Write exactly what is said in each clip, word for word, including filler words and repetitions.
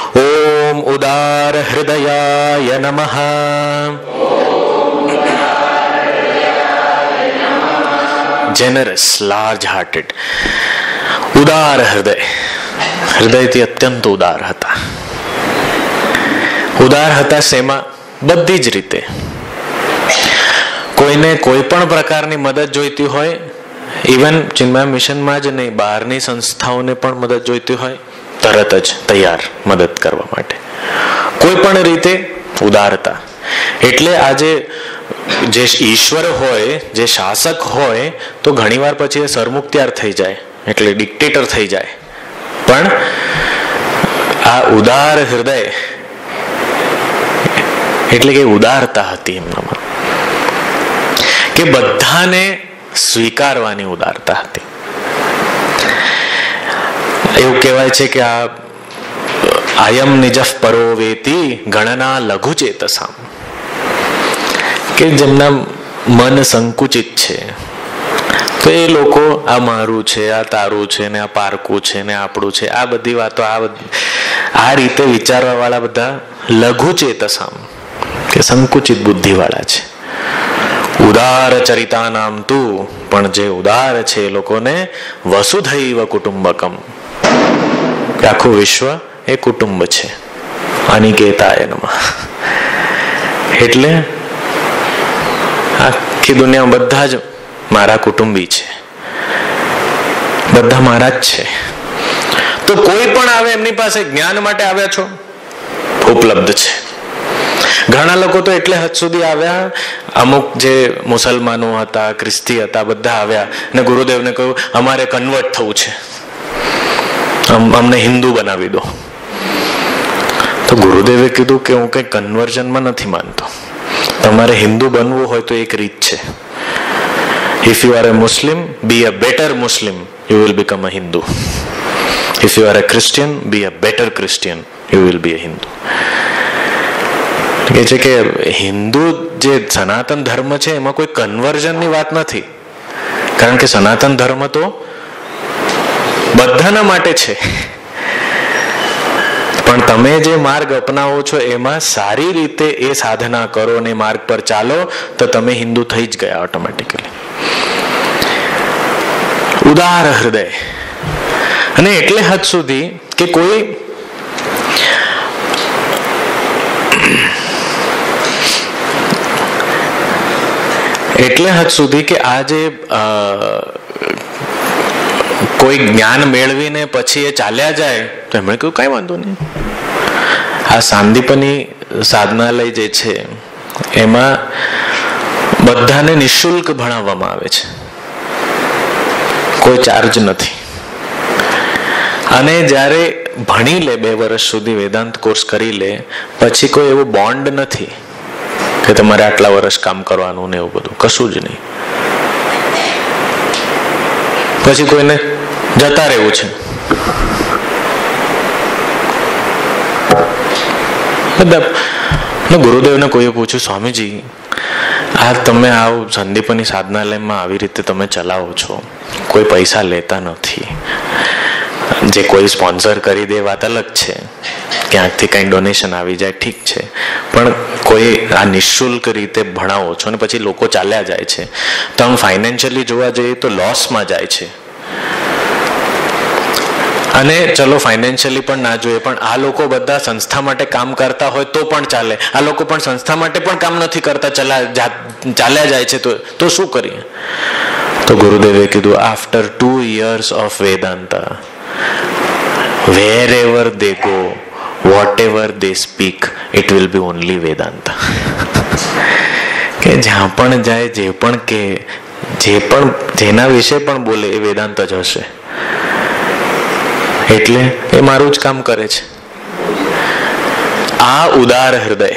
ઓમ ઉદાર હૃદયાય નમઃ. જેનરસ, large hearted, ઉદાર હૃદય, હૃદયથી અત્યંત ઉદાર હતા. ઉદાર હતા શેમાં? બધી જ રીતે. કોઈને કોઈ પણ પ્રકારની મદદ જોઈતી હોય, ઇવન ચિન્મય મિશનમાં જ નહીં, બહારની સંસ્થાઓને પણ મદદ જોઈતી હોય, તરત જ તૈયાર મદદ કરવા માટે, કોઈ પણ રીતે ઉદારતા. એટલે આજે જે ઈશ્વર હોય, જે શાસક હોય, તો ઘણીવાર પછી એ સરમુખત્યાર થઈ જાય, એટલે ડિક્ટેટર થઈ જાય. પણ આ ઉદાર હૃદય એટલે કે ઉદારતા હતી એમનામાં, કે બધાને સ્વીકારવાની ઉદારતા હતી. એવું કહેવાય છે કે આ આયમ નિજફ પરોવેતી ગણના લઘુ ચેતસામ, કે જેમના મન સંકુચિત છે, તો એ લોકો આ મારું છે, આ તારું છે, ને આ પારકું છે, ને આપણું છે, આ બધી વાતો આ આ રીતે વિચારવા વાળા બધા લઘુ ચેતસામ, કે સંકુચિત બુદ્ધિ વાળા છે. ઉદાર ચરિતા નામ તું, પણ જે ઉદાર છે એ લોકોને વસુધૈવ કુટુંબકમ, આખું વિશ્વ એ કુટુંબ છે. અનિકેતાય નમઃ. એટલે આખી દુનિયામાં બધા જ મારા કુટુંબી છે, બધા મારા જ છે. તો કોઈ પણ આવે એમની પાસે જ્ઞાન માટે આવ્યા છો, ઉપલબ્ધ છે. ઘણા લોકો તો એટલે હદ સુધી આવ્યા, અમુક જે મુસલમાનો હતા, ખ્રિસ્તી હતા, બધા આવ્યા ને ગુરુદેવને કહ્યું અમારે કન્વર્ટ થવું છે, અમને હિન્દુ બનાવી દો. તો ગુરુદેવે કીધું કે હું કઈ કન્વર્ઝનમાં નથી માનતો. તમારે હિન્દુ બનવું હોય તો એક રીત છે. If you are a Muslim, be a better Muslim, you will become a Hindu. If you are a Christian, be a better Christian, you will be a Hindu. કે છે કે હિન્દુ જે સનાતન ધર્મ છે એમાં કોઈ કન્વર્ઝનની વાત નથી, કારણ કે સનાતન ધર્મ તો બધાના માટે છે. પણ તમે જે માર્ગ અપનાવો છો એમાં સારી રીતે એ સાધના કરો ને માર્ગ પર ચાલો તો તમે હિન્દુ થઈ જ ગયા ઓટોમેટિકલી. ઉદાર હૃદય. અને એટલે હદ સુધી કે કોઈ એટલે હદ સુધી કે આ જે કોઈ જ્ઞાન મેળવીને પછી એ ચાલ્યા જાય તો એમણે કહ્યું કઈ વાંધો નહીં. આ સાંદીપની સાધનાલય જે છે એમાં બધાને નિઃશુલ્ક ભણાવવામાં આવે છે, કોઈ ચાર્જ નથી. અને જ્યારે ભણી લે, બે વર્ષ સુધી વેદાંત કોર્સ કરી લે, પછી કોઈ એવો બોન્ડ નથી કે તમારે આટલા વર્ષ કામ કરવાનું ને એવું બધું કશું જ નહીં. પછી કોઈને જતા રહેવું છે. ગુરુદેવને કોઈએ પૂછ્યું, સ્વામીજી આ તમે આવું સંદીપની સાધનાલયમાં આવી રીતે તમે ચલાવો છો, કોઈ પૈસા લેતા નથી, જે કોઈ સ્પોન્સર કરી દે વાત અલગ છે, ક્યાંકથી કંઈક ડોનેશન આવી જાય ઠીક છે, પણ કોઈ આ નિઃશુલ્ક રીતે ભણાવો છો ને પછી લોકો ચાલ્યા જાય છે, તો આમ ફાઇનાન્શિયલી જોવા જઈએ તો લોસમાં જાય છે. અને ચલો ફાઇનાન્શિયલી પણ ના જોઈએ, પણ આ લોકો બધા સંસ્થા માટે કામ કરતા હોય તો પણ ચાલે. આ લોકો પણ સંસ્થા માટે પણ કામ નથી કરતા, ચલા ચાલ્યા જાય છે, તો તો શું કરીએ? તો ગુરુદેવે કીધું, after two years of Vedanta, wherever they go, whatever they speak, it will be only Vedanta. કે જ્યાં પણ જાય, જે પણ કે જે પણ જેના વિશે પણ બોલે એ વેદાંત જ હશે. એટલે એ મારું જ કામ કરે છે. આ ઉદાર હૃદય,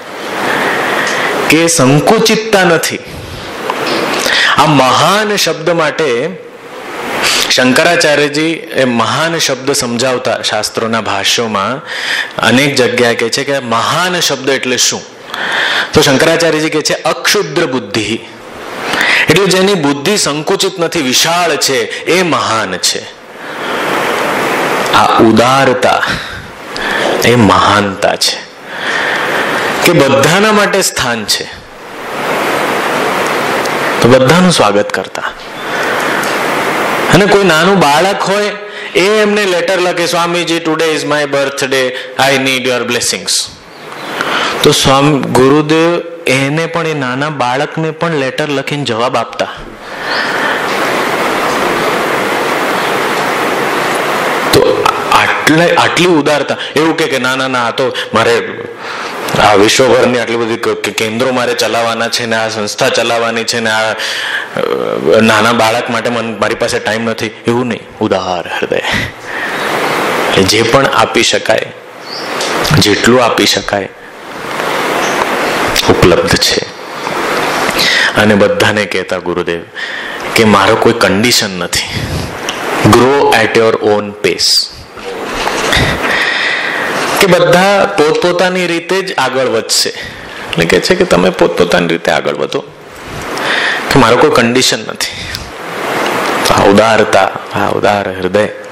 કે સંકુચિતતા નથી. આ મહાન શબ્દ માટે શંકરાચાર્યજી એ મહાન શબ્દ સમજાવતા શાસ્ત્રોના ભાષ્યોમાં અનેક જગ્યાએ કહે છે કે મહાન શબ્દ એટલે શું? તો શંકરાચાર્યજી કહે છે અક્ષુદ્ર બુદ્ધિ, એટલે જેની બુદ્ધિ સંકુચિત નથી, વિશાળ છે, એ મહાન છે. આ ઉદારતા એ મહાનતા છે કે બધાના માટે સ્થાન છે, તો બધાનું સ્વાગત કરતા. અને કોઈ નાનું બાળક હોય એ એમને લેટર લખે, Swamiji today is my birthday, I need your blessings. તો સ્વામી ગુરુદેવ એને પણ, એ નાના બાળકને પણ લેટર લખીને જવાબ આપતા. તો આટલા આટલી ઉદારતા. એવું કે ના ના ના, તો મારે આ વિશ્વભરની આટલી બધી કેન્દ્રો મારે ચલાવવાના છે ને આ સંસ્થા ચલાવવાની છે ને આ નાના બાળક માટે મારી પાસે ટાઈમ નથી, એવું નહીં. ઉદાર હૃદય. જે પણ આપી શકાય, જેટલું આપી શકાય ઉપલબ્ધ છે. અને બધાને કહેતા ગુરુદેવ કે મારો કોઈ કન્ડિશન નથી, grow at your own pace. કે બધા પોતપોતાની રીતે જ આગળ વધશે. એટલે કે છે કે તમે પોતપોતાની રીતે આગળ વધો, કે મારો કોઈ કન્ડિશન નથી. આ ઉદારતા, આ ઉદાર હૃદય